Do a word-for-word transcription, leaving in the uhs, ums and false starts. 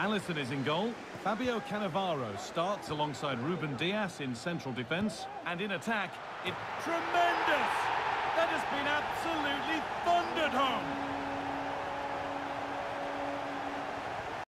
Alisson is in goal. Fabio Cannavaro starts alongside Ruben Dias in central defence. And in attack, it... Tremendous! That has been absolutely thundered home!